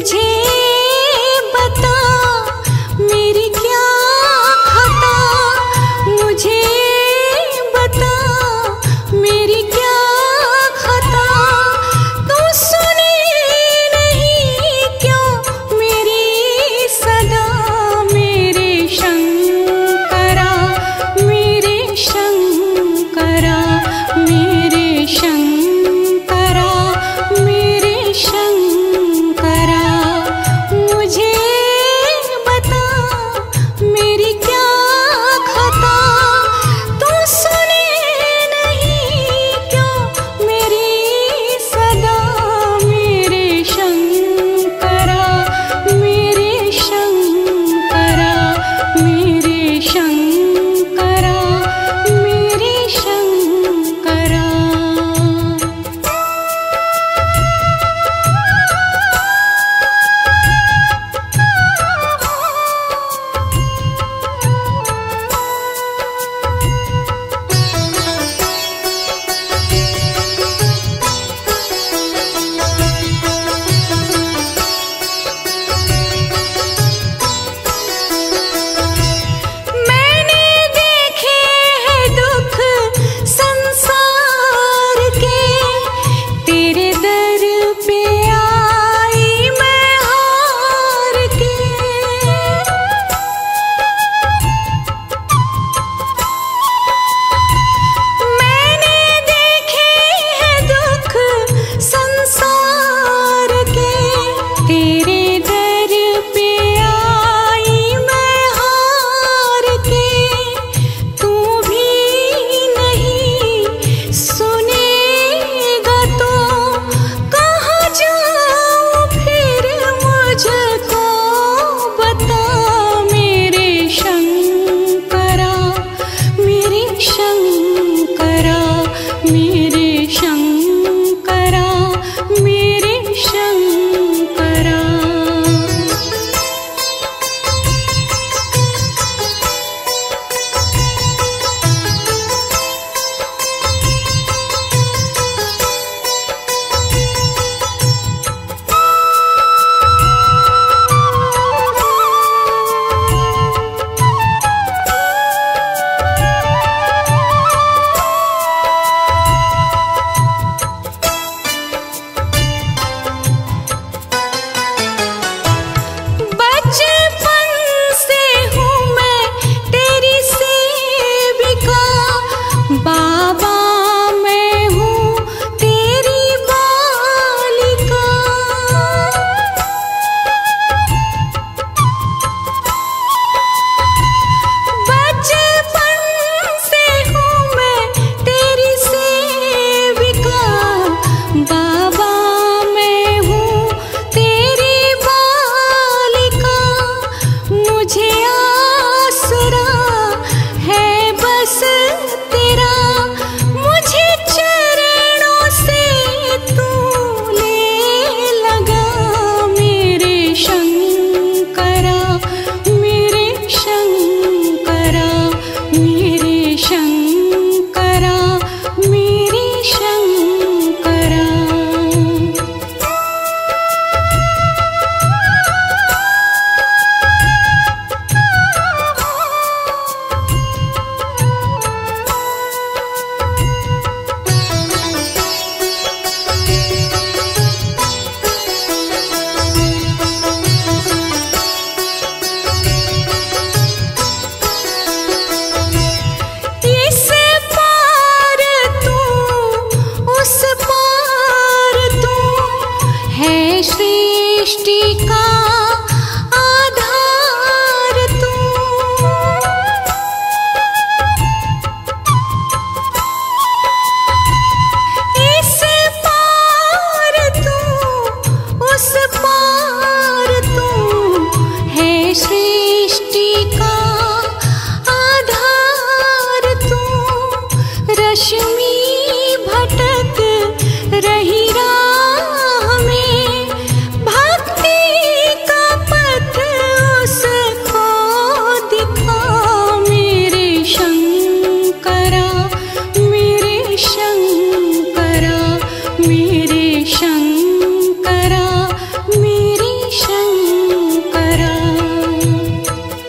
मुझे बता मेरी क्या खता, मुझे बता मेरी क्या खता। तू सुने नहीं क्यों मेरी सदा, मेरे शंकरा, मेरे शंकरा, मेरे शंकरा, मेरे शंकरा। मुझे बता मेरी क्या खता, तू सुने नहीं क्यों मेरी सदा, मेरे शंकरा, मेरे शंकरा, मेरे शंकरा, मेरे शंकरा। मैंने देखे हैं दुख संसार के, तेरे दर पे आई मैं हार के। मैंने देखे हैं दुख संसार के, तेरे दर पे आई मैं हार के। तू भी नहीं सुनेगा तो कहाँ जाऊँ फिर, मुझको बता मेरे शंकरा, मेरे शंकरा, मेरे शंकरा, मेरे शंकरा। बचपन से हूँ मैं तेरी सेविका, बाबा मैं हूँ तेरी बालिका। बचपन से हूँ मैं तेरी सेविका, बाबा मैं हूँ तेरी बालिका। मुझे आसरा है बस तेरा, मुझे चरणों से तू ले लगा मेरे शंकरा, मेरे शंकरा, मेरे शंकरा, मेरे शंकरा। इस पार तू, उस पार तू है सृष्टि का